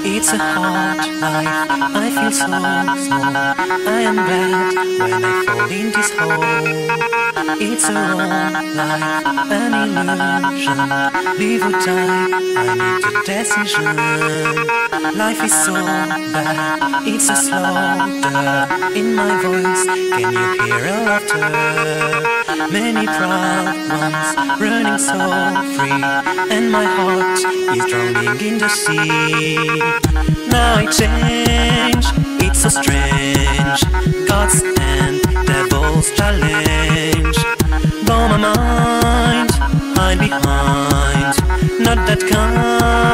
It's a hard life, I feel so small. I am bad when I fall in this hole. It's a wrong life, an illusion. Live or die, I need a decision. Life is so bad, it's a slaughter. In my voice, can you hear a laughter? Many proud ones running so free, and my heart is drowning in the sea. Now I change, it's so strange. God's and devil's challenge. Blow my mind, hide behind. Not that kind.